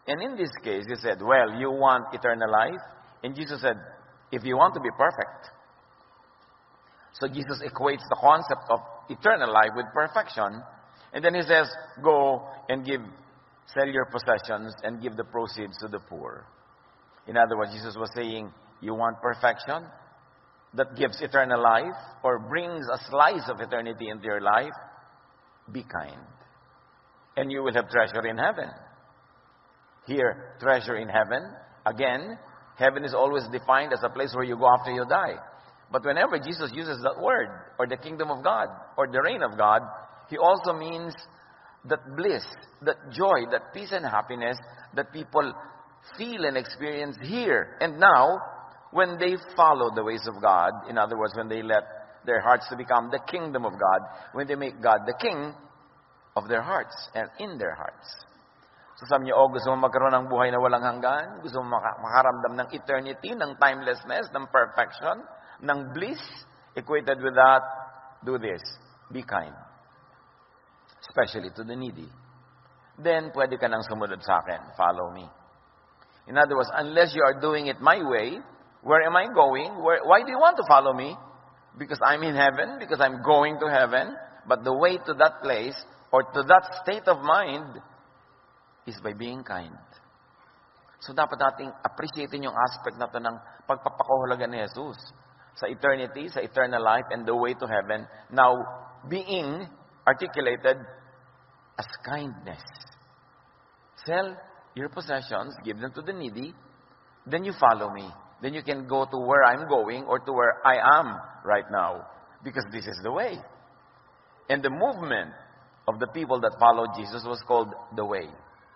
And in this case, he said, well, you want eternal life? And Jesus said, if you want to be perfect. So Jesus equates the concept of eternal life with perfection. And then he says, go and sell your possessions and give the proceeds to the poor. In other words, Jesus was saying, you want perfection that gives eternal life or brings a slice of eternity into your life? Be kind. And you will have treasure in heaven. Here, treasure in heaven. Again, heaven is always defined as a place where you go after you die. But whenever Jesus uses that word, or the kingdom of God, or the reign of God, he also means that bliss, that joy, that peace and happiness that people feel and experience here and now when they follow the ways of God. In other words, when they let their hearts to become the kingdom of God, when they make God the king of their hearts and in their hearts. So sabi niyo, gusto mo magkaroon ng buhay na walang hanggan? Gusto mo makaramdam ng eternity, ng timelessness, ng perfection, ng bliss? Equated with that, do this. Be kind. Especially to the needy. Then, pwede ka nang sumunod sa akin. Follow me. In other words, unless you are doing it my way, where am I going? Why do you want to follow me? Because I'm in heaven, because I'm going to heaven. But the way to that place, or to that state of mind, is by being kind. So dapat nating appreciatein yung aspect na ito ng pagpapakahulugan ni Jesus sa eternity, sa eternal life, and the way to heaven, now being articulated as kindness. Sell your possessions, give them to the needy, then you follow me. Then you can go to where I'm going or to where I am right now, because this is the way. And the movement of the people that followed Jesus was called the way.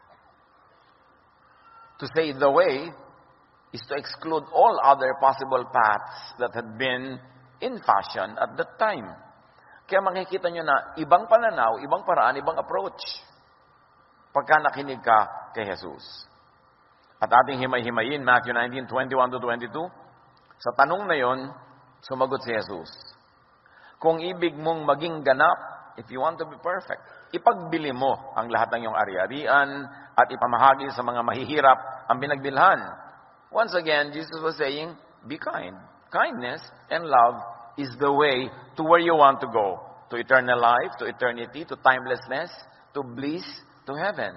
To say the way is to exclude all other possible paths that had been in fashion at that time. Kaya makikita nyo na ibang pananaw, ibang paraan, ibang approach pagka nakinig ka kay Jesus. At ating himay-himayin, Matthew 19:21-22, sa tanong na yon, sumagot si Jesus. Kung ibig mong maging ganap, if you want to be perfect, ipagbili mo ang lahat ng iyong ari-arian at ipamahagi sa mga mahihirap ang binagbilhan. Once again, Jesus was saying, be kind. Kindness and love is the way to where you want to go. To eternal life, to eternity, to timelessness, to bliss, to heaven.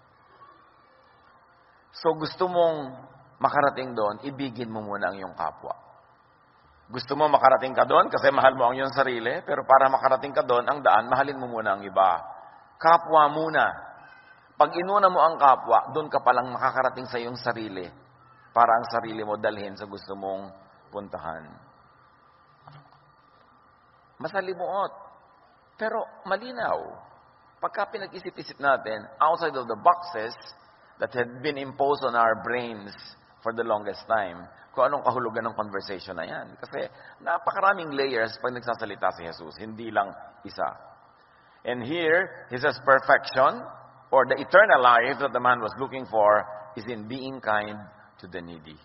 So gusto mong makarating doon, ibigin mo muna ang iyong kapwa. Gusto mo makarating ka doon kasi mahal mo ang iyong sarili, pero para makarating ka doon, ang daan, mahalin mo muna ang iba. Kapwa muna. Pag inuna mo ang kapwa, doon ka palang makakarating sa iyong sarili para ang sarili mo dalhin sa gusto mong puntahan. Masalimuot, pero malinaw. Pagka pinag-isip-isip natin, outside of the boxes that had been imposed on our brains for the longest time, kung anong kahulugan ng conversation na yan. Kasi napakaraming layers pag nagsasalita si Jesus, hindi lang isa. And here, he says perfection, or the eternal life that the man was looking for, is in being kind to the needy.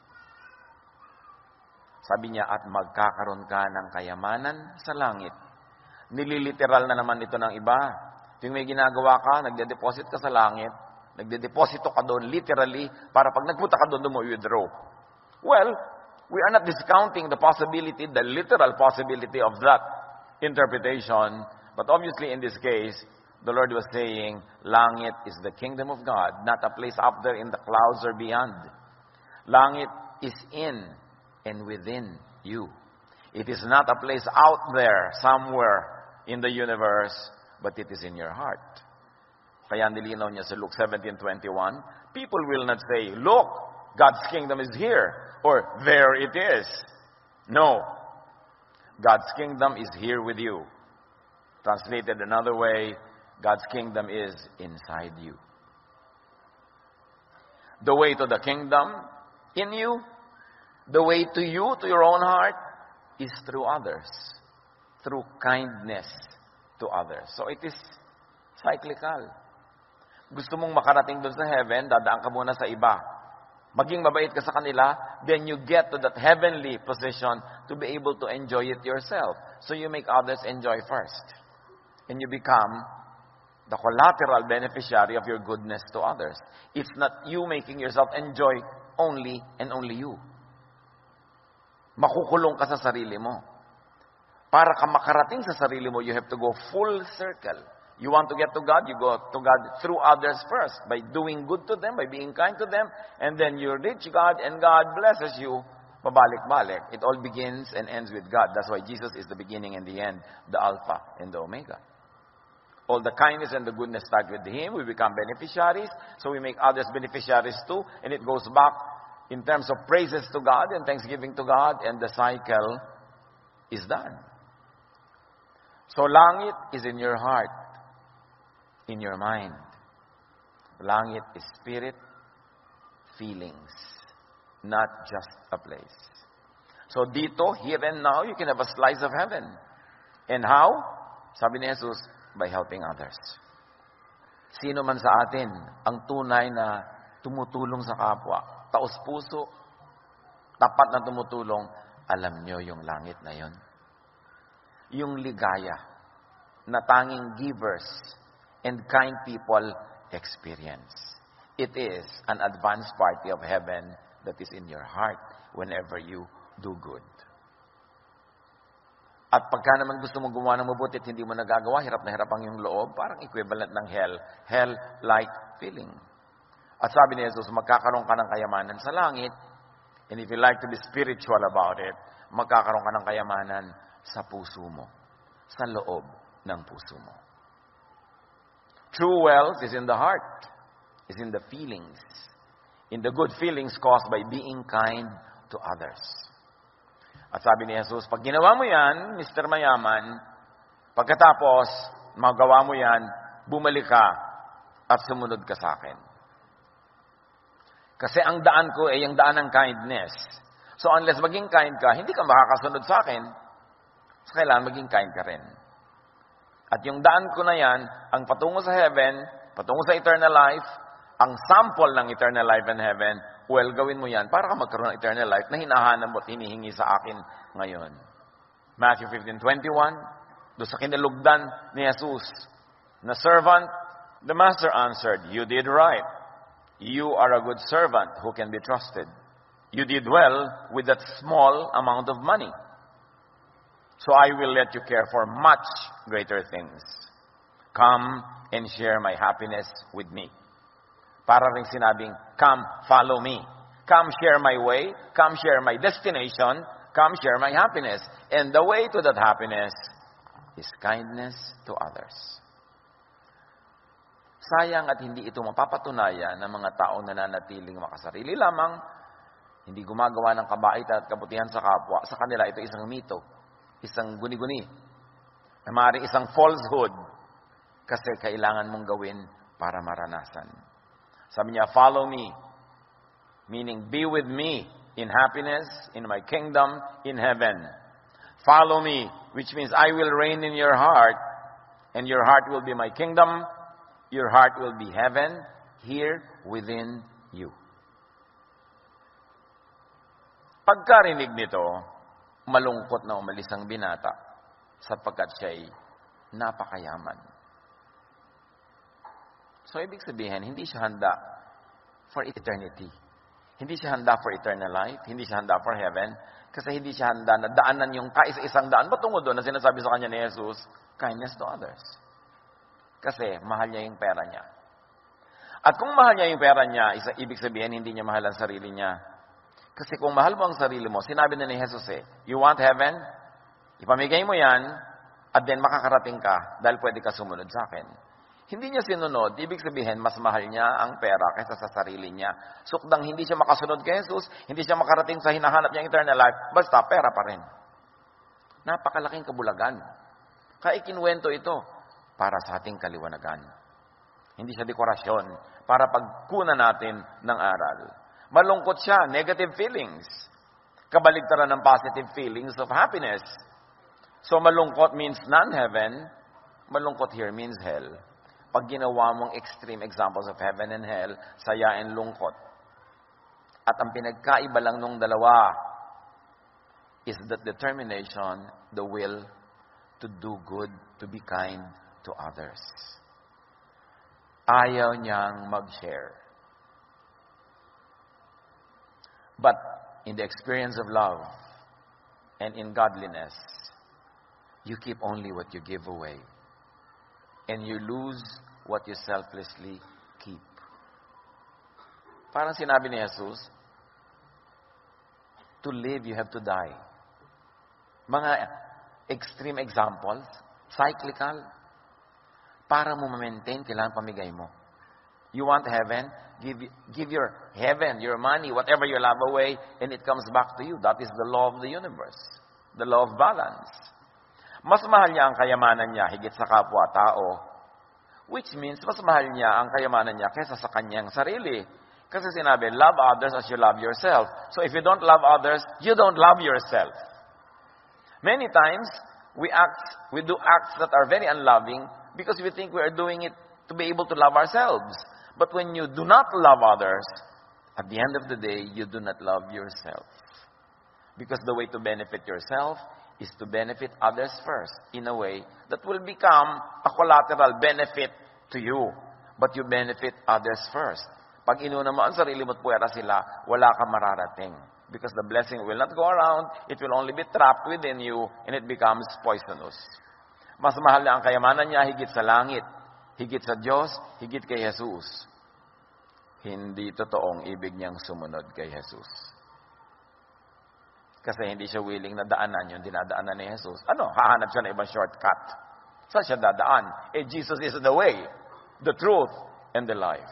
Sabi niya, at magkakaroon ka ng kayamanan sa langit. Nililiteral na naman ito ng iba. Tuwing may ginagawa ka, nagde-deposit ka sa langit, nagde-deposito ka doon, literally, para pag nagpunta ka doon, mo i-withdraw. Well, we are not discounting the possibility, the literal possibility of that interpretation, but obviously in this case, the Lord was saying, langit is the kingdom of God, not a place up there in the clouds or beyond. Langit is in and within you. It is not a place out there, somewhere in the universe, but it is in your heart. Kaya nilinaw niya sa Luke 17:21, people will not say, look, God's kingdom is here, or there it is. No. God's kingdom is here with you. Translated another way, God's kingdom is inside you. The way to the kingdom in you, the way to you, to your own heart, is through others. Through kindness to others. So it is cyclical. Gusto mong makarating doon sa heaven, dadaan ka muna sa iba. Maging mabait ka sa kanila, then you get to that heavenly position to be able to enjoy it yourself. So you make others enjoy first. And you become the collateral beneficiary of your goodness to others. It's not you making yourself enjoy only and only you. Makukulong ka sa sarili mo. Para ka makarating sa sarili mo, you have to go full circle. You want to get to God, you go to God through others first, by doing good to them, by being kind to them, and then you reach God, and God blesses you, pabalik-balik. It all begins and ends with God. That's why Jesus is the beginning and the end, the Alpha and the Omega. All the kindness and the goodness start with Him. We become beneficiaries, so we make others beneficiaries too, and it goes back in terms of praises to God and thanksgiving to God, and the cycle is done. So langit is in your heart, in your mind. Langit is spirit, feelings, not just a place. So dito, here and now, you can have a slice of heaven. And how? Sabi ni Jesus, by helping others. Sino man sa atin ang tunay na tumutulong sa kapwa, taos-puso, tapat na tumutulong, alam nyo yung langit na yon. Yung ligaya na tanging givers and kind people experience. It is an advanced party of heaven that is in your heart whenever you do good. At pagka naman gusto mo gumawa ng mabuti at hindi mo nagagawa, hirap na hirap ang yung loob, parang equivalent ng hell. Hell-like feeling. At sabi ni Jesus, magkakaroon ka ng kayamanan sa langit, and if you like to be spiritual about it, magkakaroon ka ng kayamanan sa puso mo, sa loob ng puso mo. True wealth is in the heart, is in the feelings, in the good feelings caused by being kind to others. At sabi ni Jesus, pag ginawa mo yan, Mr. Mayaman, pagkatapos magawa mo yan, bumalik ka at sumunod ka sa akin. Kasi ang daan ko ay ang daan ng kindness. So unless maging kind ka, hindi ka makakasunod sa akin. So kailangan maging kind ka rin. At yung daan ko na yan, ang patungo sa heaven, patungo sa eternal life, ang sample ng eternal life and heaven, well, gawin mo yan para ka magkaroon ng eternal life na hinahanap mo at hinihingi sa akin ngayon. Matthew 15:21, doon sa kinalugdan ni Jesus na servant, the master answered, "You did right. You are a good servant who can be trusted. You did well with that small amount of money. So I will let you care for much greater things. Come and share my happiness with me." Para rin sinabing, come, follow me. Come share my way. Come share my destination. Come share my happiness. And the way to that happiness is kindness to others. Sayang at hindi ito mapapatunayan ng mga taong nananatiling makasarili lamang, hindi gumagawa ng kabaitan at kabutihan sa kapwa. Sa kanila, ito isang mito, isang guni-guni, na maaaring isang falsehood, kasi kailangan mong gawin para maranasan. Sabi niya, follow me, meaning be with me in happiness, in my kingdom, in heaven. Follow me, which means I will reign in your heart, and your heart will be my kingdom, your heart will be heaven, here within you. Pagkarinig nito, malungkot na umalis ang binata, sapagkat siya'y napakayaman. So, ibig sabihin, hindi siya handa for eternity. Hindi siya handa for eternal life. Hindi siya handa for heaven. Kasi hindi siya handa na daanan yung kaisa-isang daan. Patungo doon na sinasabi sa kanya ni Jesus, kindness to others. Kasi mahal niya yung pera niya. At kung mahal niya yung pera niya, ibig sabihin, hindi niya mahal ang sarili niya. Kasi kung mahal mo ang sarili mo, sinabi na ni Jesus you want heaven? Ipamigay mo yan, at then makakarating ka dahil pwede ka sumunod sa akin. Hindi niya sinunod, ibig sabihin, mas mahal niya ang pera kaysa sa sarili niya. Sukdang hindi siya makasunod kay Jesus, hindi siya makarating sa hinahanap niyang eternal life, basta pera pa rin. Napakalaking kabulagan. Kaya ikinuwento ito para sa ating kaliwanagan. Hindi siya dekorasyon para pagkunan natin ng aral. Malungkot siya, negative feelings. Kabaligtaran ng positive feelings of happiness. So malungkot means non-heaven, malungkot here means hell. Pag ginawa mong extreme examples of heaven and hell, saya and lungkot. At ang pinagkaiba lang nung dalawa is that determination, the will to do good, to be kind to others. Ayaw niyang mag-share. But in the experience of love and in godliness, you keep only what you give away. And you lose what you selflessly keep. Parang sinabi ni Jesus, to live, you have to die. Mga extreme examples, cyclical, para mo ma-maintain, kailangan pamigay mo. You want heaven? Give your heaven, your money, whatever you love away, and it comes back to you. That is the law of the universe. The law of balance. Mas mahal niya ang kayamanan niya higit sa kapwa-tao. Which means, mas mahal niya ang kayamanan niya kaysa sa kanyang sarili. Kasi sinabi, love others as you love yourself. So if you don't love others, you don't love yourself. Many times, we do acts that are very unloving because we think we are doing it to be able to love ourselves. But when you do not love others, at the end of the day, you do not love yourself. Because the way to benefit yourself is to benefit others first in a way that will become a collateral benefit to you. But you benefit others first. Pag inuna mo ang sarili mo at puwera sila, wala ka mararating. Because the blessing will not go around, it will only be trapped within you, and it becomes poisonous. Mas mahal na ang kayamanan niya higit sa langit, higit sa Diyos, higit kay Jesus. Hindi totoong ibig niyang sumunod kay Jesus. Kasi hindi siya willing na daanan yung dinadaanan ni Jesus. Hahanap siya ng ibang shortcut. Saan siya dadaan? Jesus is the way, the truth, and the life.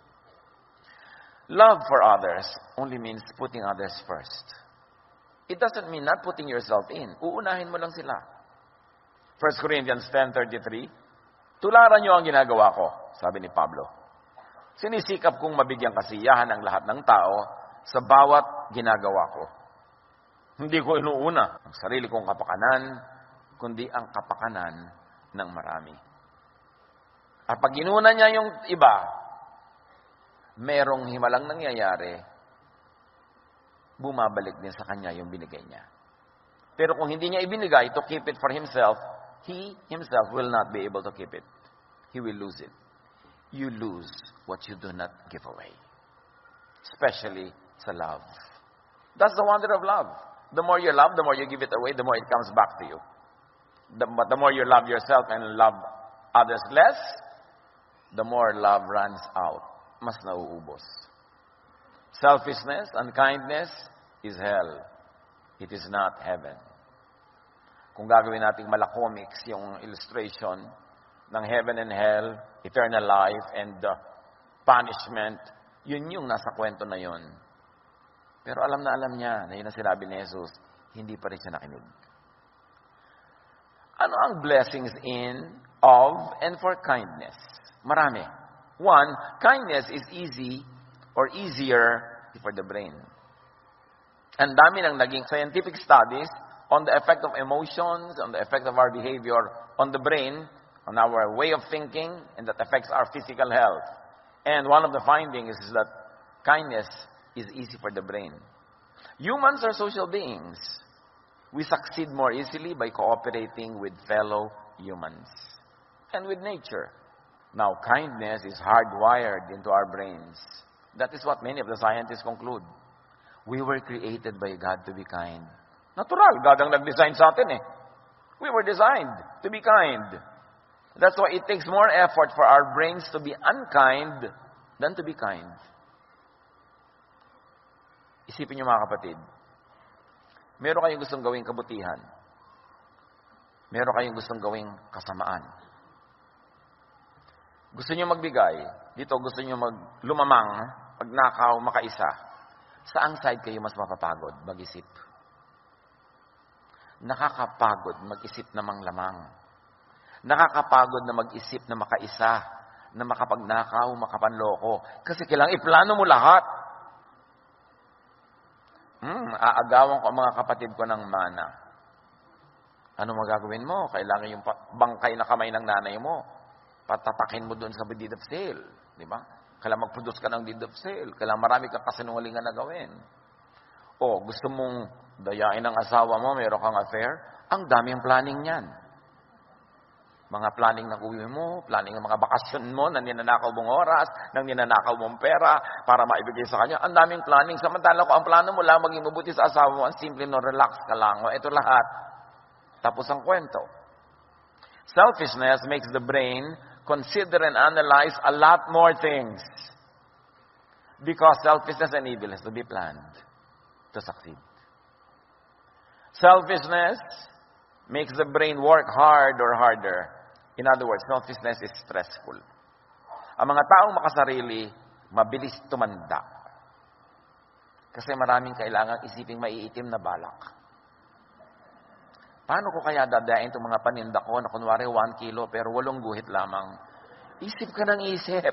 Love for others only means putting others first. It doesn't mean not putting yourself in. Uunahin mo lang sila. 1 Corinthians 10:33, tularan niyo ang ginagawa ko, sabi ni Pablo. Sinisikap kong mabigyan kasiyahan ang lahat ng tao sa bawat ginagawa ko. Hindi ko inuuna ang sarili kong kapakanan, kundi ang kapakanan ng marami. At pag inuna niya yung iba, merong himalang nangyayari, bumabalik din sa kanya yung binigay niya. Pero kung hindi niya ibinigay to keep it for himself, he himself will not be able to keep it. He will lose it. You lose what you do not give away. Especially sa love. That's the wonder of love. The more you love, the more you give it away, the more it comes back to you. But the more you love yourself and love others less, the more love runs out. Mas nauubos. Selfishness, unkindness is hell. It is not heaven. Kung gagawin nating malakomics yung illustration ng heaven and hell, eternal life, and punishment, yun yung nasa kwento na yun. Pero alam niya na yun ang sinabi ni Jesus, hindi pa rin siya nakinig. Ano ang blessings in, of, and for kindness? Marami. One, kindness is easy or easier for the brain. Ang dami ng naging scientific studies on the effect of emotions, on the effect of our behavior, on the brain, on our way of thinking, and that affects our physical health. And one of the findings is that kindness is easy for the brain. Humans are social beings. We succeed more easily by cooperating with fellow humans and with nature. Now, kindness is hardwired into our brains. That is what many of the scientists conclude. We were created by God to be kind. Natural, God ang nag-design sa atin eh. We were designed to be kind. That's why it takes more effort for our brains to be unkind than to be kind. Isipin niyo mga kapatid, meron kayong gustong gawing kabutihan. Meron kayong gustong gawing kasamaan. Gusto niyo magbigay, dito gusto niyo lumamang, magnakaw, makaisa. Saang side kayo mas mapapagod mag-isip? Nakakapagod mag-isip na manglamang. Nakakapagod na mag-isip na makaisa, na makapagnakaw, makapanloko. Kasi kailangang iplano mo lahat. Aagawan ko ang mga kapatid ko ng mana. Ano magagawin mo? Kailangan yung bangkay na kamay ng nanay mo. Patatakin mo doon sa deed of sale. Di ba? Kailangan mag-produce ka ng deed of sale. Kailangan marami kang kasinungalingan na gawin. O, gusto mong dayain ang asawa mo, meron kang affair, ang daming planning niyan. Mga planning ng uwi mo, planning ng mga bakasyon mo, nang ninanakaw mong oras, nang ninanakaw mong pera para maibigay sa kanya. Ang daming planning. Samantala ko, ang plano mo lang maging mabuti sa asawa mo, ang simple no, relax ka lang. O, ito lahat. Tapos ang kwento. Selfishness makes the brain consider and analyze a lot more things. Because selfishness and evil has to be planned to succeed. Selfishness makes the brain work hard or harder. In other words, selfishness is stressful. Ang mga taong makasarili, mabilis tumanda. Kasi maraming kailangang isiping maiitim na balak. Paano ko kaya dadain itong mga paninda ko na kunwari 1 kilo pero 8 guhit lamang? Isip ka ng isip.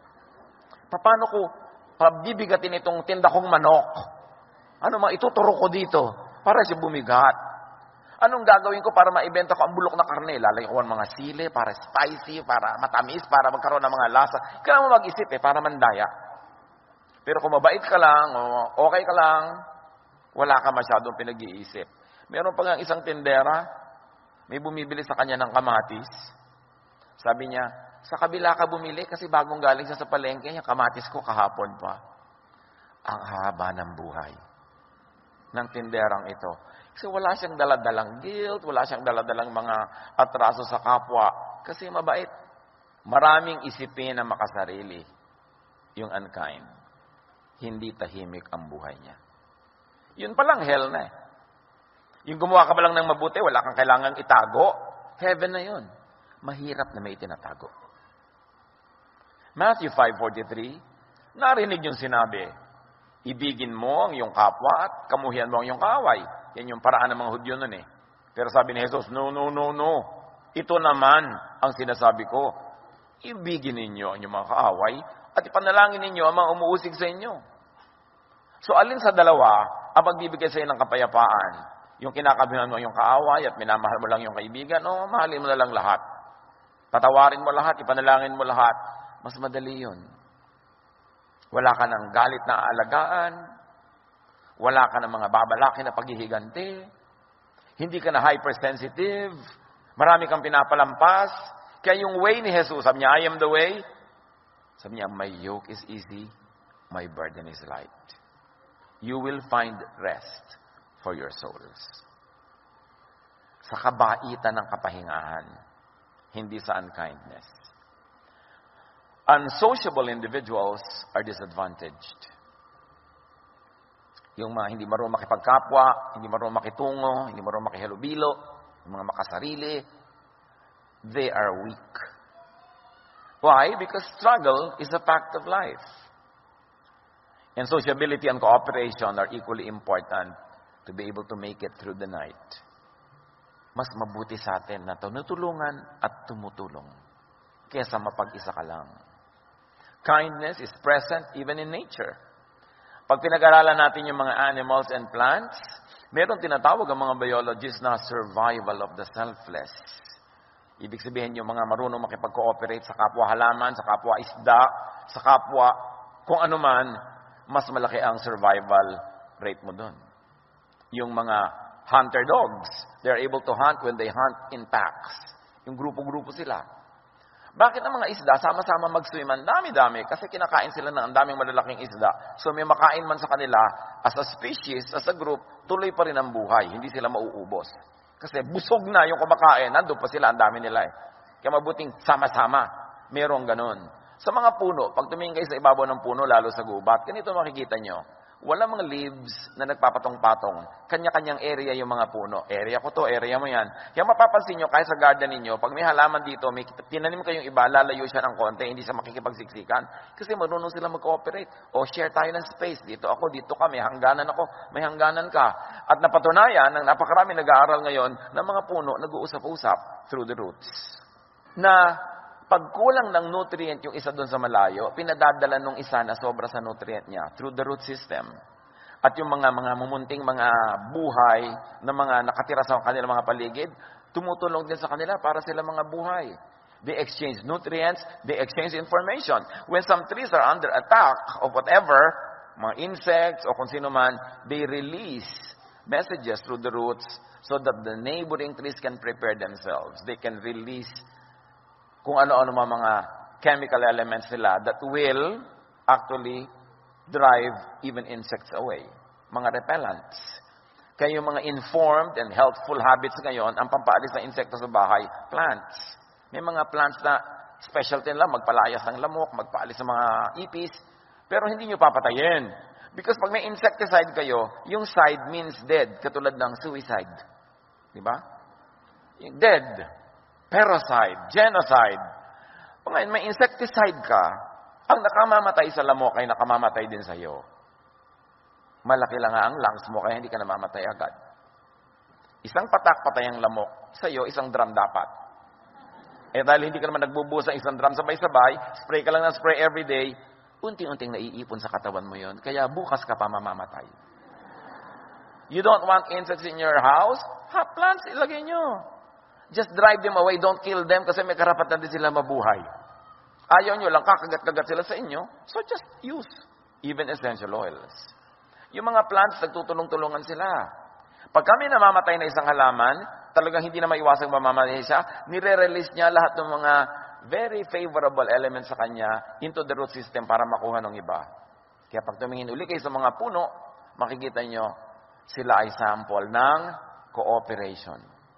Paano ko pabibigatin itong tinda kong manok? Ano ituturo ko dito para siya bumigat? Anong gagawin ko para maibenta ko ang bulok na karne? Lalagyan ko ng mga sili, para spicy, para matamis, para magkaroon ng mga lasa. Kailangan mo mag-isip para mandaya. Pero kung mabait ka lang, o okay ka lang, wala ka masyadong pinag-iisip. Meron pa nga isang tindera, may bumibili sa kanya ng kamatis. Sabi niya, sa kabila ka bumili kasi bagong galing siya sa palengke niya, kamatis ko kahapon pa. Ang haba ng buhay ng tinderang ito. Kasi wala siyang daladalang guilt, wala siyang daladalang mga atraso sa kapwa. Kasi mabait. Maraming isipin na makasarili. Yung unkind. Hindi tahimik ang buhay niya. Yun palang hell na eh. Yung gumawa ka pa lang ng mabuti, wala kang kailangang itago. Heaven na yun. Mahirap na may tinatago. Matthew 5:43, narinig yung sinabi, ibigin mo ang iyong kapwa at kamuhian mo ang iyong kaaway. Yan yung paraan ng mga Hudyo nun eh. Pero sabi ni Jesus, no. Ito naman ang sinasabi ko. Ibigin ninyo ang inyong mga kaaway at ipanalangin ninyo ang mga umuusig sa inyo. So alin sa dalawa ang magbibigay sa iyo ng kapayapaan? Yung kinakabihan mo ang iyong kaaway at minamahal mo lang yung kaibigan, o mahalin mo na lang lahat. Patawarin mo lahat, ipanalangin mo lahat. Mas madali yun. Wala ka ng galit na aalagaan. Wala ka ng mga babalakin na paghihiganti. Hindi ka na hypersensitive. Marami kang pinapalampas. Kaya yung way ni Jesus, sabi niya, I am the way. Sabi niya, my yoke is easy, my burden is light. You will find rest for your souls. Sa kabaitan ng kapahingahan, hindi sa unkindness. Unsociable individuals are disadvantaged. Yung mga hindi marunong makipagkapwa, hindi marunong makitungo, hindi marunong makihalubilo, yung mga makasarili, they are weak. Why? Because struggle is a fact of life. And sociability and cooperation are equally important to be able to make it through the night. Mas mabuti sa atin na tinutulungan at tumutulong kesa mapag-isa ka lang. Kindness is present even in nature. Pag pinag-aralan natin yung mga animals and plants, meron tinatawag ang mga biologists na survival of the selfless. Ibig sabihin yung mga marunong makipag-cooperate sa kapwa halaman, sa kapwa isda, sa kapwa kung ano man, mas malaki ang survival rate mo doon. Yung mga hunter dogs, they're able to hunt when they hunt in packs. Yung grupo-grupo sila. Bakit ang mga isda sama-sama mag-swim? Ang dami-dami kasi kinakain sila ng ang daming malalaking isda. So may makain man sa kanila, as a species, as a group, tuloy pa rin ang buhay. Hindi sila mauubos. Kasi busog na yung kumakain, nandun pa sila, ang dami nila eh. Kaya mabuting sama-sama, merong ganun. Sa mga puno, pag tumingin kayo sa ibabaw ng puno, lalo sa gubat, ganito makikita nyo, wala mga leaves na nagpapatong-patong. Kanya-kanyang area yung mga puno. Area ko to, area mo yan. Kaya mapapansin nyo, kahit sa garden ninyo, pag may halaman dito, may tinanim kayong iba, lalayo siya ng konti, hindi siya makikipagsiksikan. Kasi marunong sila mag-cooperate. O share tayo ng space. Dito ako, dito ka, may hangganan ako, may hangganan ka. At napatunayan, ng napakarami nag-aaral ngayon, ng mga puno, nag-uusap-usap through the roots. Na pagkulang ng nutrient yung isa doon sa malayo, pinadadala nung isa na sobra sa nutrient niya through the root system. At yung mga mumunting mga buhay na mga nakatira sa kanilang mga paligid, tumutulong din sa kanila para sila mga buhay. They exchange nutrients, they exchange information. When some trees are under attack of whatever, mga insects o kung sino man, they release messages through the roots so that the neighboring trees can prepare themselves. They can release kung ano-ano mga chemical elements nila that will actually drive even insects away. Mga repellents. Kaya yung mga informed and healthful habits ngayon, ang pampaalis ng insekto sa bahay, plants. May mga plants na specialty nila, magpalayas ng lamok, magpaalis ng mga ipis, pero hindi nyo papatayin. Because pag may insecticide kayo, yung side means dead, katulad ng suicide. Diba? Dead, parasite, genocide. Kung ngayon may insecticide ka, ang nakamamatay sa lamok ay nakamamatay din sa iyo. Malaki lang nga ang lungs mo, kaya hindi ka namamatay agad. Isang patak patay ang lamok, sa iyo, isang drum dapat. Eh dahil hindi ka naman nagbubuhos ng isang drum sabay-sabay, spray ka lang ng spray every day, unti-unting naiipon sa katawan mo yon, kaya bukas ka pa mamamatay. You don't want insects in your house? Have plants, ilagay nyo. Just drive them away, don't kill them kasi may karapatan din sila mabuhay. Ayaw nyo lang, kakagat-kagat sila sa inyo, so just use even essential oils. Yung mga plants, nagtutulong-tulungan sila. Pag kami namamatay na isang halaman, talagang hindi na maiwasang mamamatay siya, nire-release niya lahat ng mga very favorable elements sa kanya into the root system para makuha ng iba. Kaya pag tumingin uli kayo sa mga puno, makikita nyo, sila ay sample ng cooperation.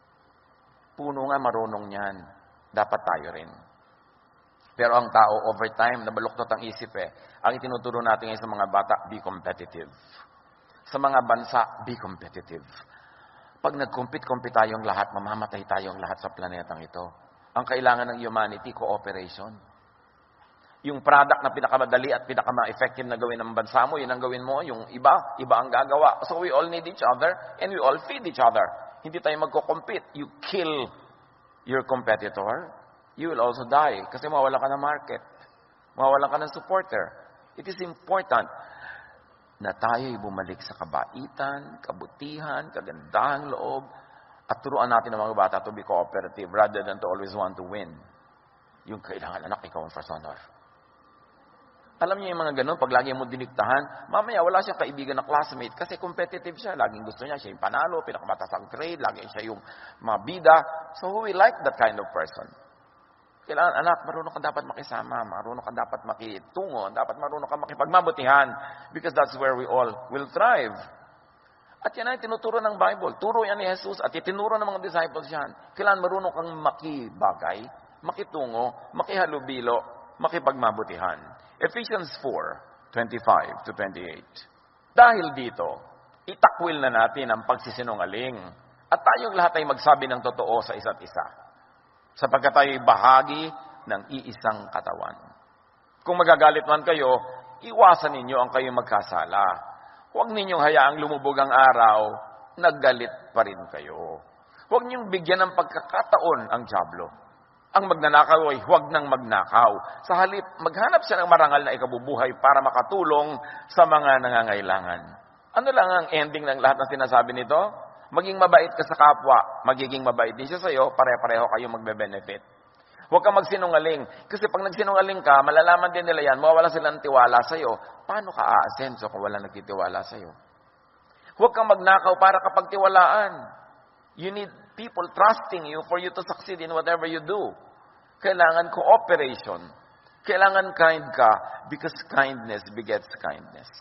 Puno nga marunong yan. Dapat tayo rin. Pero ang tao, over time, nabaluktot ang isip Ang itinuturo natin ngayon sa mga bata, be competitive. Sa mga bansa, be competitive. Pag nag-compete tayong lahat, mamamatay tayong lahat sa planetang ito. Ang kailangan ng humanity, cooperation. Yung product na pinakamadali at pinakama-effective na gawin ng bansa mo, yun ang gawin mo. Yung iba ang gagawa. So we all need each other and we all feed each other. Hindi tayo magko-compete. You kill your competitor, you will also die. Kasi mawalan ka ng market. Mawalan ka ng supporter. It is important na tayo'y bumalik sa kabaitan, kabutihan, kagandahang loob, at turuan natin ang mga bata to be cooperative rather than to always want to win. Yung kailangan, anak, ikaw ang first honor. Alam niyo yung mga ganun, pag lagi mo diniktahan, mamaya wala siyang kaibigan na classmate kasi competitive siya. Laging gusto niya, siya yung panalo, pinakamataas ang grade, lagi siya yung mabida. So who will like that kind of person? Kailangan, anak, marunong ka dapat makisama, marunong ka dapat makitungo, dapat marunong ka makipagmabutihan because that's where we all will thrive. At yan ay tinuturo ng Bible. Turo yan ni Jesus at itinuro ng mga disciples yan. Kailangan marunong kang makibagay, makitungo, makihalubilo, makipagmabutihan. Ephesians 4:25 to 28. Dahil dito, itakwil na natin ang pagsisinungaling at tayong lahat ay magsabi ng totoo sa isa't isa. Sapagkat tayo'y bahagi ng iisang katawan. Kung magagalit man kayo, iwasan ninyo ang kayong magkasala. Huwag ninyong hayaang lumubog ang araw, naggalit pa rin kayo. Huwag ninyong bigyan ng pagkakataon ang dyablo. Ang magnanakaw ay huwag nang magnakaw. Sa halip, maghanap siya ng marangal na ikabubuhay para makatulong sa mga nangangailangan. Ano lang ang ending ng lahat ng sinasabi nito? Maging mabait ka sa kapwa, magiging mabait din siya sa iyo, pare-pareho kayong magbe-benefit. Huwag kang magsinungaling. Kasi pag nagsinungaling ka, malalaman din nila yan, mawawala silang tiwala sa iyo. Paano ka aasenso kung wala nagtitiwala sa iyo? Huwag kang magnakaw para kapagtiwalaan. You need people trusting you for you to succeed in whatever you do. Kailangan cooperation. Kailangan kind ka because kindness begets kindness.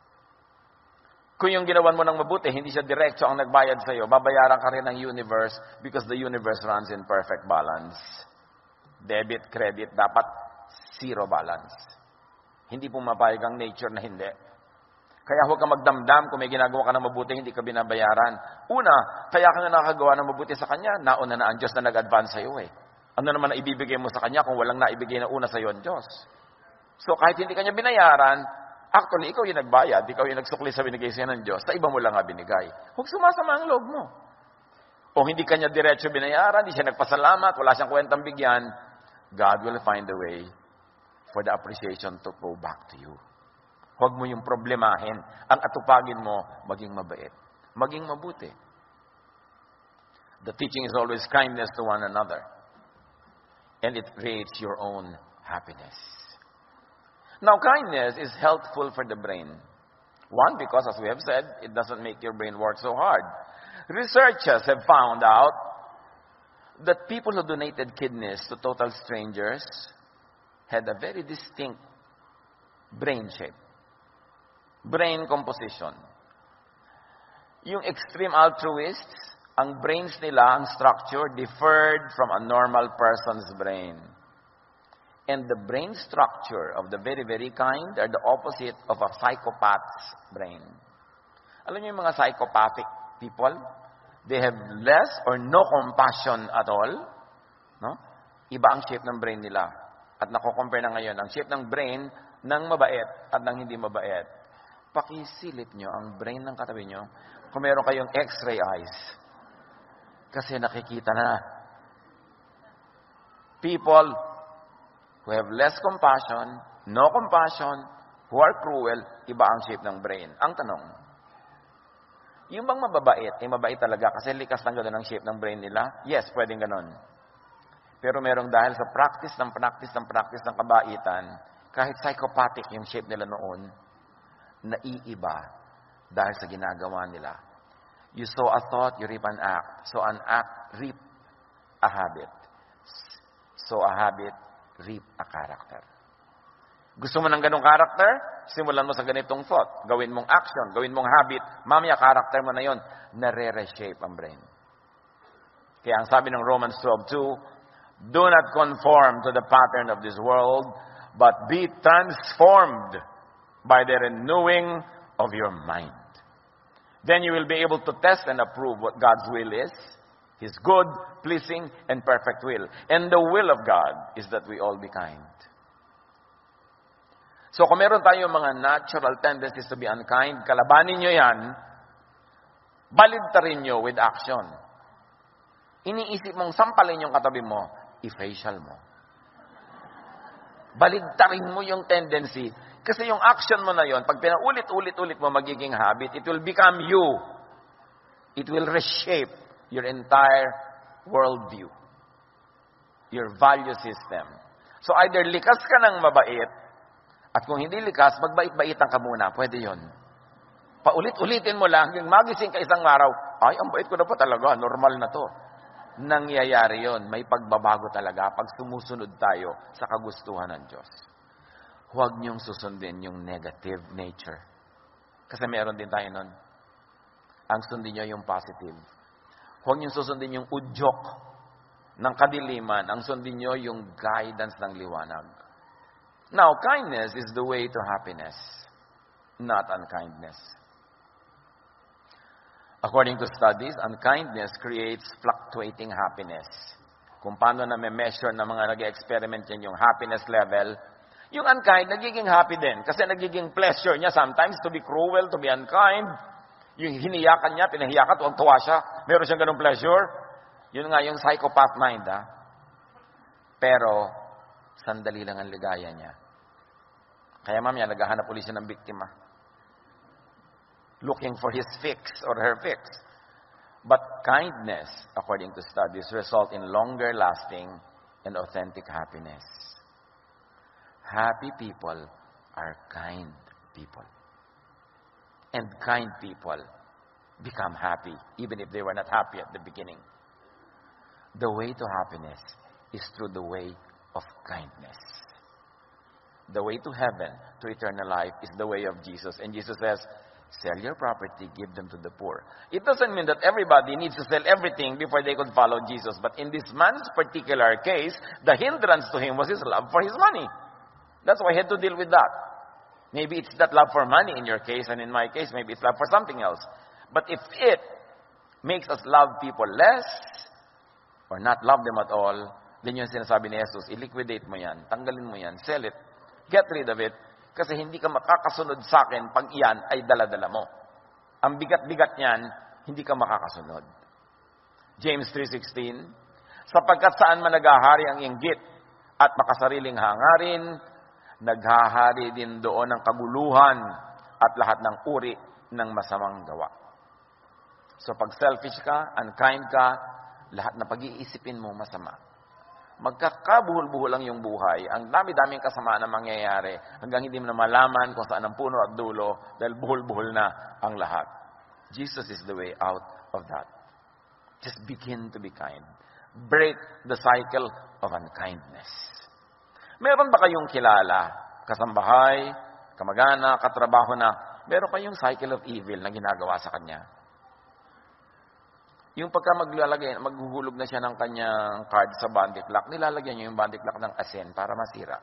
Kung yung ginawan mo ng mabuti, hindi siya diretso ang nagbayad sa iyo, babayaran ka rin ng universe because the universe runs in perfect balance. Debit, credit, dapat zero balance. Hindi pumapayag ang nature na hindi. Kaya huwag kang magdamdam kung may ginagawa ka ng mabuti, hindi ka binabayaran. Una, kaya ka nga nakagawa ng mabuti sa Kanya, nauna na ang Diyos na nag-advance sa iyo Ano naman na ibibigay mo sa Kanya kung walang naibigay na una sa iyo ang Diyos? So kahit hindi Kanya binayaran, actually, ikaw yung nagbayad, ikaw yung nagsukli sa binigay sa'yo ng Diyos, sa iba mo lang nga binigay. Huwag sumasama ang loob mo. O hindi Kanya diretso binayaran, hindi siya nagpasalamat, wala siyang kwentang bigyan, God will find a way for the appreciation to go back to you. Huwag mo yung problemahin. Ang atupagin mo, maging mabait. Maging mabuti. The teaching is always kindness to one another. And it creates your own happiness. Now, kindness is healthful for the brain. One, because as we have said, it doesn't make your brain work so hard. Researchers have found out that people who donated kidneys to total strangers had a very distinct brain shape, brain composition. Yung extreme altruists, ang brains nila, ang structure, differed from a normal person's brain. And the brain structure of the very, very kind are the opposite of a psychopath's brain. Alam niyo yung mga psychopathic people? They have less or no compassion at all. No? Iba ang shape ng brain nila. At nako-compare na ngayon ang shape ng brain ng mabait at ng hindi mabait. Pakisilip nyo ang brain ng katabi nyo kung meron kayong x-ray eyes. Kasi nakikita na. People who have less compassion, no compassion, who are cruel, iba ang shape ng brain. Ang tanong, yung bang mababait, mabait talaga kasi likas lang gano'n ang shape ng brain nila? Yes, pwedeng gano'n. Pero merong dahil sa practice ng kabaitan, kahit psychopathic yung shape nila noon, naiiba dahil sa ginagawa nila. You sow a thought, you reap an act. So an act, reap a habit. So a habit, reap a character. Gusto mo ng ganong character? Simulan mo sa ganitong thought. Gawin mong action, gawin mong habit. Mamaya, character mo na yon, nare-reshape ang brain. Kaya ang sabi ng Romans 12:2, do not conform to the pattern of this world, but be transformed by the renewing of your mind. Then you will be able to test and approve what God's will is, His good, pleasing, and perfect will. And the will of God is that we all be kind. So kung meron tayong mga natural tendencies to be unkind, kalabanin nyo yan, baligtarin nyo with action. Iniisip mong sampalin yung katabi mo, i-facial mo. Baligtarin mo yung tendency. Kasi yung action mo na yon, pag pinaulit-ulit-ulit mo magiging habit, it will become you. It will reshape your entire worldview. Your value system. So either likas ka ng mabait, at kung hindi likas, magbait-baitan ka muna. Pwede yon. Paulit-ulitin mo lang, hanggang magising ka isang araw, ay, ang bait ko na po talaga, normal na to. Nangyayari yon. May pagbabago talaga pag sumusunod tayo sa kagustuhan ng Diyos. Huwag niyong susundin yung negative nature. Kasi meron din tayo nun. Ang sundin niyo yung positive. Huwag niyong susundin yung udyok ng kadiliman. Ang sundin niyo yung guidance ng liwanag. Now, kindness is the way to happiness, not unkindness. According to studies, unkindness creates fluctuating happiness. Kung paano na may-measure ng mga nag-experiment yan yung happiness level, yung unkind, nagiging happy din. Kasi nagiging pleasure niya sometimes to be cruel, to be unkind. Yung hiniyakan niya, pinahiyakan, tuwang-tuwa siya. Meron siyang ganung pleasure. Yun nga yung psychopath mind, ha? Pero, sandali lang ang ligaya niya. Kaya mamaya, naghahanap ulit siya ng biktima. Looking for his fix or her fix. But kindness, according to studies, result in longer lasting and authentic happiness. Happy people are kind people. And kind people become happy, even if they were not happy at the beginning. The way to happiness is through the way of kindness. The way to heaven, to eternal life, is the way of Jesus. And Jesus says, sell your property, give them to the poor. It doesn't mean that everybody needs to sell everything before they could follow Jesus. But in this man's particular case, the hindrance to him was his love for his money. That's why he had to deal with that. Maybe it's that love for money in your case, and in my case, maybe it's love for something else. But if it makes us love people less, or not love them at all, then yung sinasabi ni Jesus, i-liquidate mo yan, tanggalin mo yan, sell it, get rid of it, kasi hindi ka makakasunod sa akin pag iyan ay dala-dala mo. Ang bigat-bigat niyan, hindi ka makakasunod. James 3:16, sapagkat saan man naghahari ang inggit at makasariling hangarin, naghahari din doon ang kaguluhan at lahat ng uri ng masamang gawa. So pag selfish ka, unkind ka, lahat na pag-iisipin mo masama. Magkakabuhol-buhol lang yung buhay. Ang dami-daming kasama na mangyayari hanggang hindi mo na malaman kung saan ang puno at dulo dahil buhol-buhol na ang lahat. Jesus is the way out of that. Just begin to be kind. break the cycle of unkindness. Meron ba kayong kilala, kasambahay, kamag-anak, katrabaho na, meron kayong cycle of evil na ginagawa sa kanya? Yung pagka maghuhulog na siya ng kanyang card sa bandiklak, nilalagyan niya yung bandiklak ng asin para masira.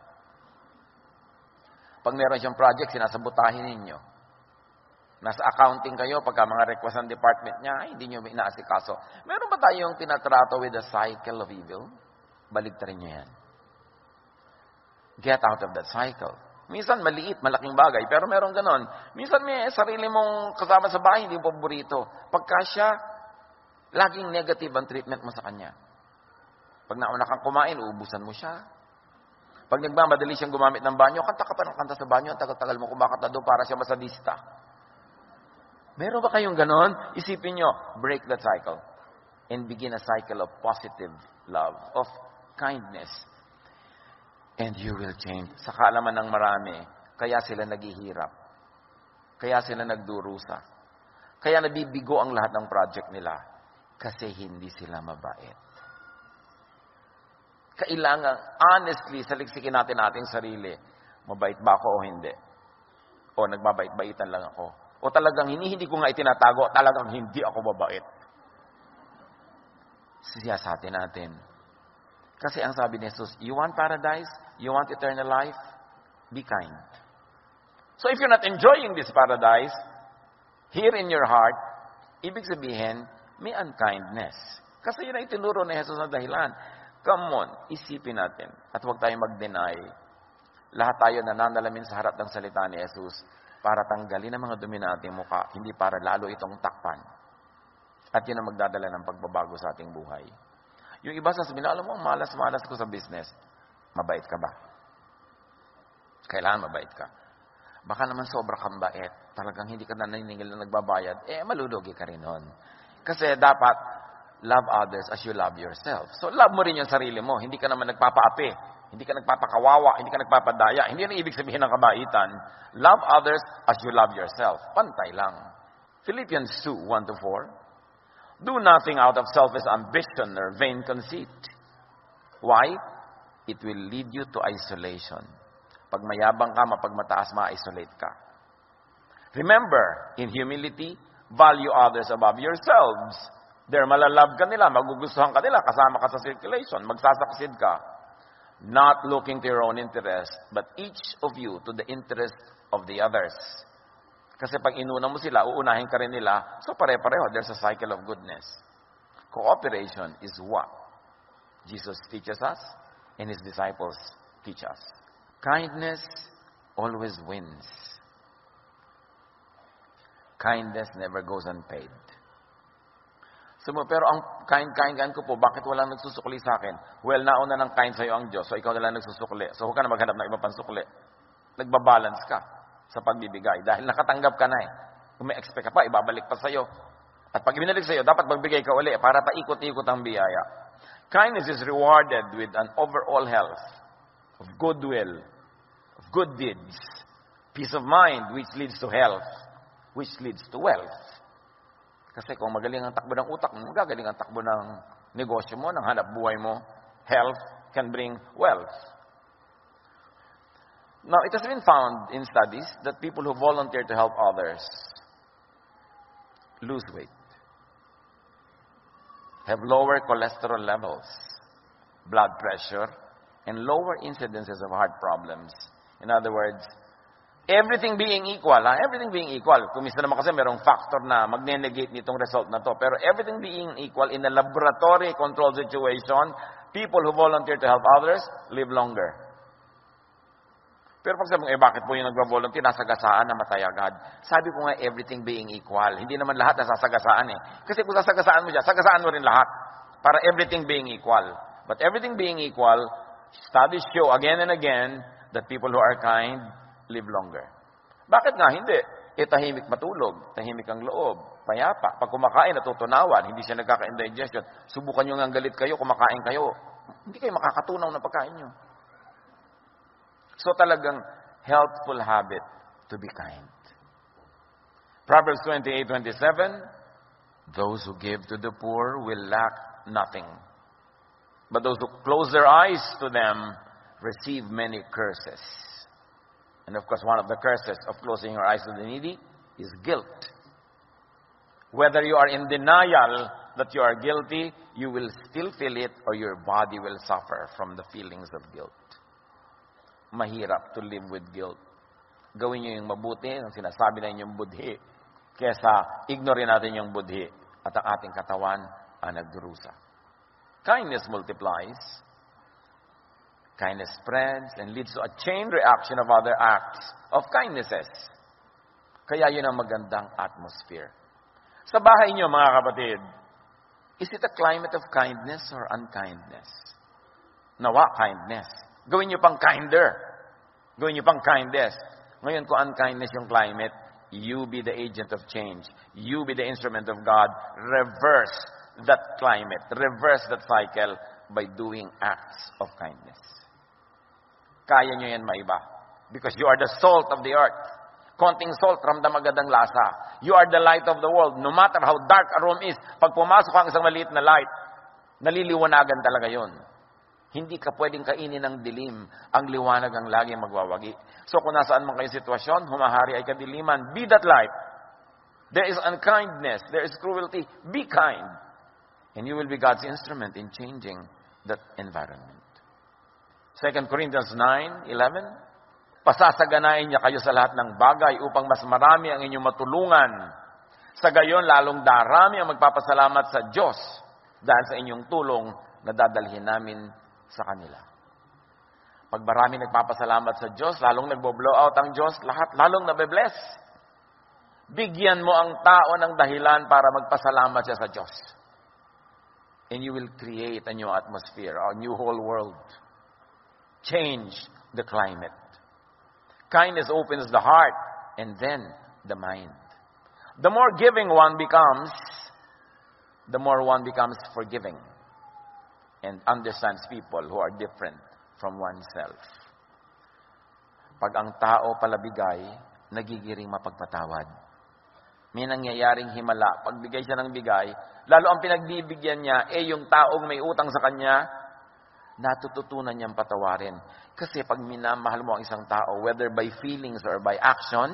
Pag meron siyang project, sinasabotahin ninyo. Nasa accounting kayo, pagka mga request ng department niya, ay, hindi niyo inaasikaso. Meron ba tayong tinatrato with the cycle of evil? Baligtarin niyo yan. Get out of that cycle. Minsan maliit, malaking bagay, pero meron ganon. Minsan may sarili mong kasama sa bahay, hindi mo paborito. Pagka siya, laging negative ang treatment mo sa kanya. Pag nauna kang kumain, uubusan mo siya. Pag nagmamadali siyang gumamit ng banyo, kanta ka pa ng kanta sa banyo, tagal-tagal mo kumakanta doon para siya masadista. Meron ba kayong ganon? Isipin nyo, break that cycle. And begin a cycle of positive love, of kindness. And you will change. Sa kaalaman ng marami, kaya sila naghihirap. Kaya sila nagdurusa. Kaya nabibigo ang lahat ng project nila. Kasi hindi sila mabait. Kailangan, honestly, saliksikin natin ating sarili. Mabait ba ako o hindi? O nagbabait-baitan lang ako? O talagang hindi ko nga itinatago, talagang hindi ako mabait. Siyasatin natin. Kasi ang sabi ni Jesus, you want paradise? You want eternal life? Be kind. So if you're not enjoying this paradise, here in your heart, ibig sabihin, may unkindness. Kasi yun ang itinuro ni Jesus na dahilan. Come on, isipin natin. At huwag tayong mag-deny. Lahat tayo nananalamin sa harap ng salita ni Jesus para tanggalin ang mga dumi na ating mukha, hindi para lalo itong takpan. At yun ang magdadala ng pagbabago sa ating buhay. Yung iba sasabihin, alam mo, malas-malas ko sa business. Mabait ka ba? Kailangan mabait ka. Baka naman sobra kang bait. Talagang hindi ka naniningil na nagbabayad. Malulugi ka rin nun. Kasi dapat, love others as you love yourself. So, love mo rin yung sarili mo. Hindi ka naman nagpapaapi. Hindi ka nagpapakawawa. Hindi ka nagpapadaya. Hindi yan ang ibig sabihin ng kabaitan. Love others as you love yourself. Pantay lang. Philippians 2, 1-4. Do nothing out of selfish ambition or vain conceit. Why? It will lead you to isolation. Pag mayabang ka, mapagmataas, ma-isolate ka. Remember, in humility, value others above yourselves. There, malalove ka nila, magugustuhan ka nila, kasama ka sa circulation, magsasaksid ka. Not looking to your own interest, but each of you to the interest of the others. Kasi pag inuna mo sila, uunahin ka rin nila, so pare-pareho, there's a cycle of goodness. Cooperation is what Jesus teaches us, and His disciples teach us. Kindness always wins. Kindness never goes unpaid. So, pero ang kind ko po, bakit walang nagsusukli sa akin? Well, nauna ng kind sa'yo ang Diyos, so ikaw na lang nagsusukli. So, huwag ka na maghanap ng iba pang sukli. Nagbabalance ka sa pagbibigay. Dahil nakatanggap ka na eh. Kung may expect ka pa, ibabalik pa sa'yo. At pag ibinalik sa'yo, dapat magbigay ka uli para paikot-ikot ang biyaya. Kindness is rewarded with an overall health of goodwill, of good deeds, peace of mind, which leads to health, which leads to wealth. Kasi kung magaling ang takbo ng utak mo, magagaling ang takbo ng negosyo mo, ng hanap buhay mo, health can bring wealth. Now, it has been found in studies that people who volunteer to help others lose weight, have lower cholesterol levels, blood pressure, and lower incidences of heart problems. In other words, everything being equal, everything being equal. Kung minsan naman kasi merong factor na magne-negate nitong result na to. Pero everything being equal in a laboratory controlled situation, people who volunteer to help others live longer. Pero pag sabi mo, bakit po yung nagva-volunteer, nasagasaan, namatay agad? Sabi ko nga, everything being equal. Hindi naman lahat nasasagasaan eh. Kasi kung sasagasaan mo dyan, sagasaan mo rin lahat. Para everything being equal. But everything being equal, studies show again and again that people who are kind live longer. Bakit nga hindi? Tahimik matulog, tahimik ang loob, payapa. Pag kumakain, natutunawan, hindi siya nagkaka-indigestion. Subukan nyo nga galit kayo, kumakain kayo. Hindi kayo makakatunaw na pagkain nyo. So talagang healthful habit to be kind. Proverbs 28:27, those who give to the poor will lack nothing. But those who close their eyes to them receive many curses. And of course, one of the curses of closing your eyes to the needy is guilt. Whether you are in denial that you are guilty, you will still feel it or your body will suffer from the feelings of guilt. Mahirap to live with guilt. Gawin nyo yung mabuti, ang sinasabi na inyong budhi, kesa ignore natin yung budhi at ang ating katawan ang nagdurusa. Kindness multiplies. Kindness spreads and leads to a chain reaction of other acts of kindnesses. Kaya yun ang magandang atmosphere. Sa bahay niyo, mga kapatid, is it a climate of kindness or unkindness? Nawa, kindness. Gawin niyo pang kinder. Gawin niyo pang kindness. Ngayon, kung unkindness yung climate, you be the agent of change. You be the instrument of God. Reverse that climate. Reverse that cycle by doing acts of kindness. Kaya nyo yan maiba. Because you are the salt of the earth. Konting salt, ramdam agad ang lasa. You are the light of the world. No matter how dark a room is, pag pumasok ang isang maliit na light, naliliwanagan talaga yon. Hindi ka pwedeng kainin ng dilim. Ang liwanag ang lagi magwawagi. So kung nasaan man kayo sitwasyon, humahari ay kadiliman. Be that light. There is unkindness. There is cruelty. Be kind. And you will be God's instrument in changing that environment. 2 Corinthians 9:11. Pasasaganain niya kayo sa lahat ng bagay upang mas marami ang inyong matulungan. Sa gayon, lalong darami ang magpapasalamat sa Diyos dahil sa inyong tulong na dadalhin namin sa kanila. Pag marami nagpapasalamat sa Diyos, lalong nagbo-blow out ang Diyos, lahat lalong nabe-bless. Bigyan mo ang tao ng dahilan para magpasalamat siya sa Diyos. And you will create a new atmosphere, a new whole world. Change the climate. Kindness opens the heart and then the mind. The more giving one becomes, the more one becomes forgiving and understands people who are different from oneself. Pag ang tao palabigay, nagigiring mapagpatawad. May nangyayaring himala. Pagbigay siya ng bigay, lalo ang pinagbibigyan niya, yung taong may utang sa kanya, natututunan niyang patawarin. Kasi pag minamahal mo ang isang tao, whether by feelings or by action,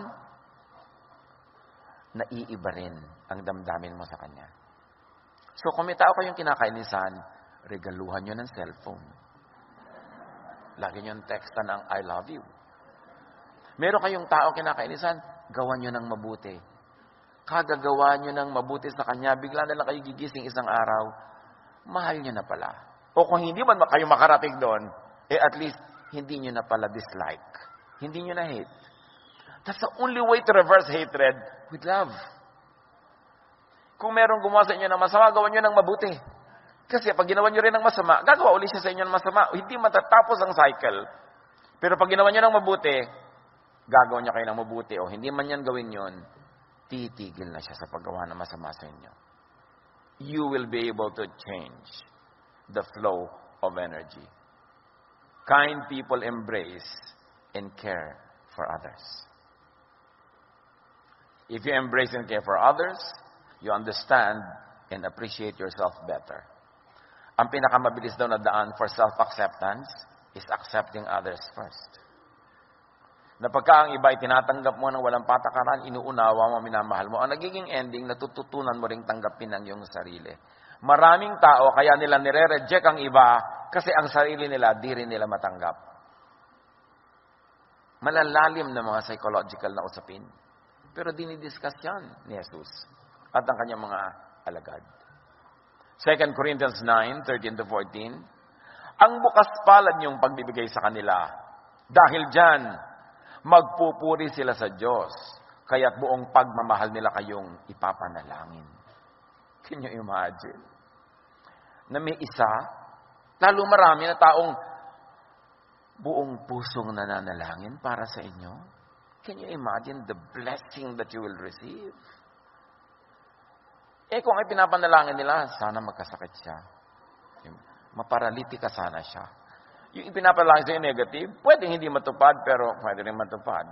naiiba rin ang damdamin mo sa kanya. So kung may tao kayong kinakainisan, regaluhan nyo ng cellphone. Lagi nyo textan ng I love you. Meron kayong tao kinakainisan, gawan nyo ng mabuti. Kagagawa nyo ng mabuti sa kanya, bigla na lang kayo gigising isang araw, mahal nyo na pala. O kung hindi man kayo makarating doon, at least, hindi nyo na pala dislike. Hindi nyo na hate. That's the only way to reverse hatred with love. Kung merong gumawa sa inyo ng masama, gawan nyo ng mabuti. Kasi pag ginawa nyo rin ng masama, gagawa ulit siya sa inyo ng masama. Hindi matatapos ang cycle. Pero pag ginawa nyo ng mabuti, gagawa niya kayo ng mabuti. O hindi man yan gawin yun, titigil na siya sa paggawa ng masama sa inyo. You will be able to change the flow of energy. Kind people embrace and care for others. If you embrace and care for others, you understand and appreciate yourself better. Ang pinakamabilis daw na daan for self-acceptance is accepting others first. Na pagka ang iba ay tinatanggap mo ng walang patakaran, inuunawa mo, minamahal mo, ang nagiging ending, natututunan mo ring tanggapin ang iyong sarili. Maraming tao, kaya nila nire-reject ang iba kasi ang sarili nila, di rin nila matanggap. Malalalim na mga psychological na usapin. Pero dinidiscuss yan ni Jesus at ang kanyang mga alagad. 2 Corinthians 9:13-14, ang bukas palad niyong pagbibigay sa kanila. Dahil dyan, magpupuri sila sa Diyos, kaya't buong pagmamahal nila kayong ipapanalangin. Can you imagine? Na may isa, lalo marami na taong buong pusong nananalangin para sa inyo. Can you imagine the blessing that you will receive? Kung ay pinapanalangin nila, sana magkasakit siya. Maparalitika sana siya. Yung ipinapanalangin sa'yo negative, pwedeng hindi matupad, pero pwede rin matupad.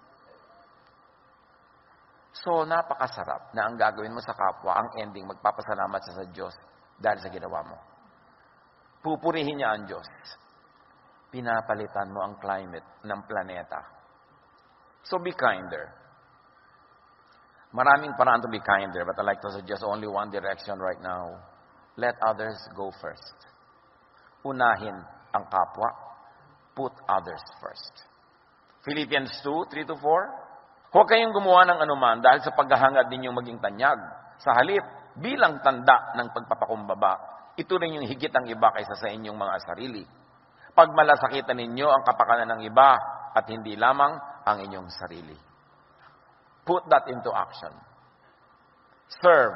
So, napakasarap na ang gagawin mo sa kapwa, ang ending, magpapasalamat sa Diyos dahil sa ginawa mo. Pupurihin niya ang Diyos. Pinapalitan mo ang climate ng planeta. So be kinder. Maraming paraan to be kinder, but I like to suggest only one direction right now. Let others go first. Unahin ang kapwa. Put others first. Philippians 2:3-4. Huwag kayong gumawa ng anuman dahil sa paghahangad ninyong maging tanyag. Sa halip, bilang tanda ng pagpapakumbaba, ito rin yung higit ang iba kaysa sa inyong mga sarili. Pagmalasakitan ninyo ang kapakanan ng iba at hindi lamang ang inyong sarili. Put that into action. Serve.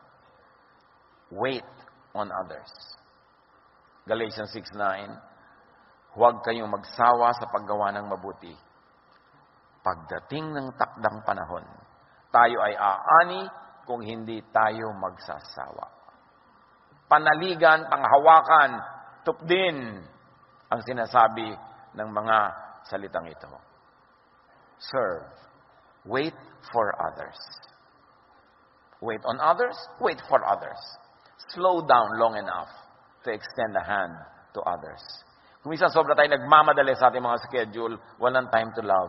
Wait on others. Galatians 6:9. Huwag kayong magsawa sa paggawa ng mabuti. Pagdating ng takdang panahon, tayo ay aani kung hindi tayo magsasawa. Panaligan, panghawakan, tupdin ang sinasabi ng mga salitang ito. Serve. Wait for others. Wait on others, wait for others. Slow down long enough to extend a hand to others. Kung minsan sobra tayo nagmamadali sa ating mga schedule, walang time to love.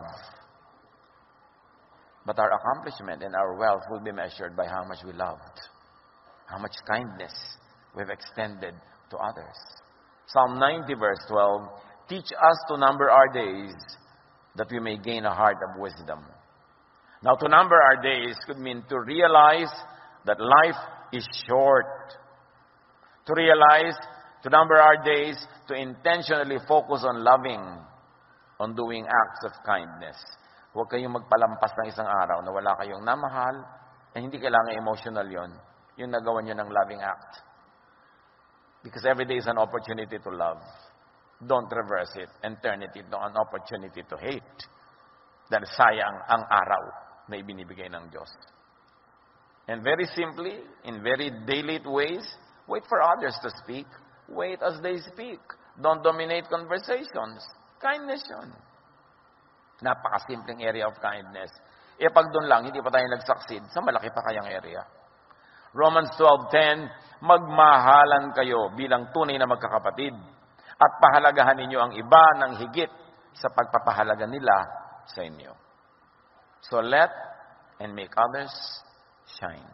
But our accomplishment and our wealth will be measured by how much we loved, how much kindness we've extended to others. Psalm 90 verse 12, teach us to number our days that we may gain a heart of wisdom. Now, to number our days could mean to realize that life is short. To realize, to number our days, to intentionally focus on loving, on doing acts of kindness. Huwag kayong magpalampas ng isang araw na wala kayong namahal, na hindi kailangan emotional yon, yung nagawa nyo ng loving act. Because every day is an opportunity to love. Don't reverse it and turn it into an opportunity to hate. Dahil sayang ang araw na ibinibigay ng Diyos. And very simply, in very daily ways, wait for others to speak. Wait as they speak. Don't dominate conversations. Kindness yun. Napakasimpleng area of kindness. E pag doon lang, hindi pa tayo nag-succeed, sa malaki pa kayang area. Romans 12:10, magmahalan kayo bilang tunay na magkakapatid at pahalagahan ninyo ang iba ng higit sa pagpapahalaga nila sa inyo. So let and make others shine.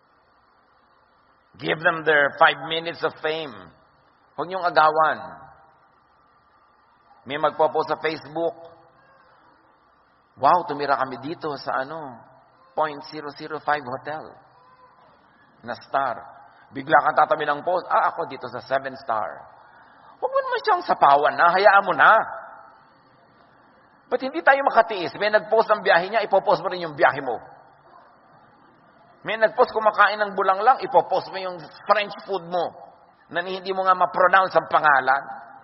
Give them their 5 minutes of fame. Huwag niyong agawan. May magpo-post sa Facebook, wow, tumira kami dito sa .005 hotel na star. Bigla kang tatabi ng post, ako dito sa 7 star. Huwag mo naman siyang sapawan na, hayaan mo na. Ba't hindi tayo makatiis? May nag-post ng biyahe niya, ipopost mo rin yung biyahe mo. May nag-post kumakain ng bulanglang, ipopost mo yung French food mo na hindi mo nga ma-pronounce ang pangalan.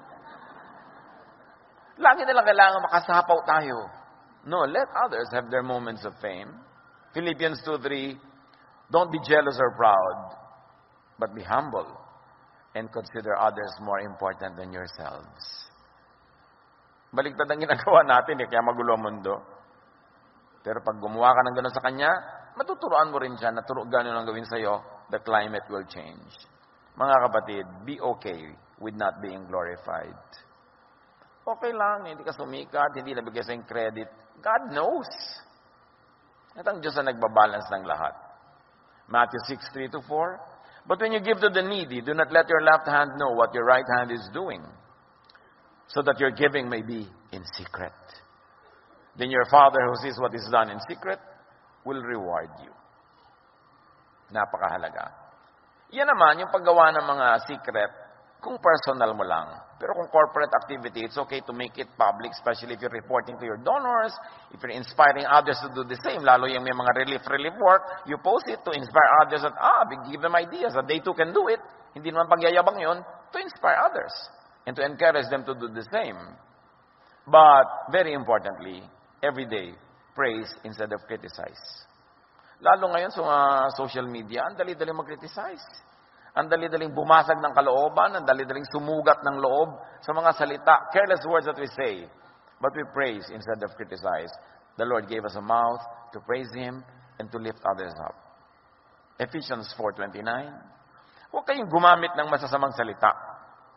Lagi na lang kailangan makasapaw tayo. No, let others have their moments of fame. Philippians 2:3, don't be jealous or proud, but be humble and consider others more important than yourselves. Baliktad ang ginagawa natin kaya magulo ang mundo. Pero pag gumawa ka ng gano'n sa kanya, matuturoan mo rin siya na gano'n ang gawin sa'yo, the climate will change. Mga kapatid, be okay with not being glorified. Okay lang, hindi ka sumikat, hindi nabigay sa'yung credit. God knows. At ang Diyos ang nagbabalance ng lahat. Matthew 6:3-4, but when you give to the needy, do not let your left hand know what your right hand is doing, so that your giving may be in secret. Then your Father who sees what is done in secret will reward you. Napakahalaga. Yan naman, yung paggawa ng mga secret, kung personal mo lang. Pero kung corporate activity, it's okay to make it public, especially if you're reporting to your donors, if you're inspiring others to do the same, lalo yung may mga relief work, you post it to inspire others that, give them ideas that they too can do it. Hindi naman pagyayabang yun, to inspire others and to encourage them to do the same. But, very importantly, every day, praise instead of criticize. Lalo ngayon sa social media, ang dali-dali mag-criticize. Ang dali-daling bumasag ng kalooban, ang dali-daling sumugat ng loob sa mga salita, careless words that we say. But we praise instead of criticize. The Lord gave us a mouth to praise Him and to lift others up. Ephesians 4:29. Huwag kayong gumamit ng masasamang salita.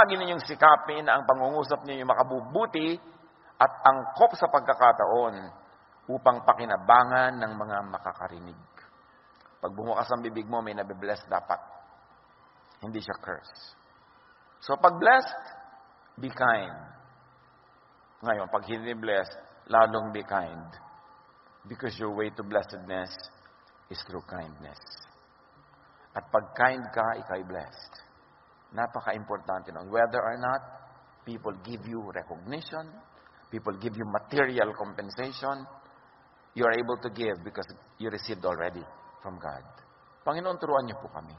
Palagi ninyong sikapin na ang pangungusap ninyo makabubuti at angkop sa pagkakataon upang pakinabangan ng mga makakarinig. Pag bumukas ang bibig mo, may nabibless dapat. Hindi siya curse. So pag blessed, be kind. Ngayon, pag hindi blessed, lalong be kind. Because your way to blessedness is through kindness. At pag kind ka, ikay blessed. Napaka-importante nun. Whether or not people give you recognition, people give you material compensation, you are able to give because you received already from God. Panginoon, turuan niyo po kami.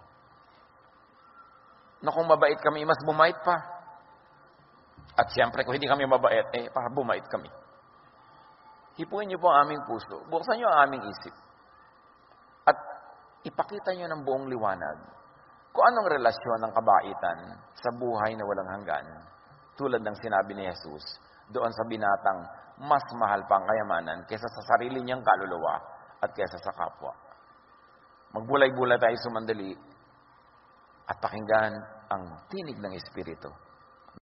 Na kung mabait kami, mas bumait pa. At siyempre, kung hindi kami mabait, para bumait kami. Hipuin niyo po ang aming puso. Buksan niyo ang aming isip. At ipakita niyo ng buong liwanag kung anong relasyon ng kabaitan sa buhay na walang hanggan. Tulad ng sinabi ni Jesus, doon sa binatang mas mahal pa ang kayamanan kaysa sa sarili niyang kaluluwa at kaysa sa kapwa. Magbulay-bulay tayo sumandali at pakinggan ang tinig ng Espiritu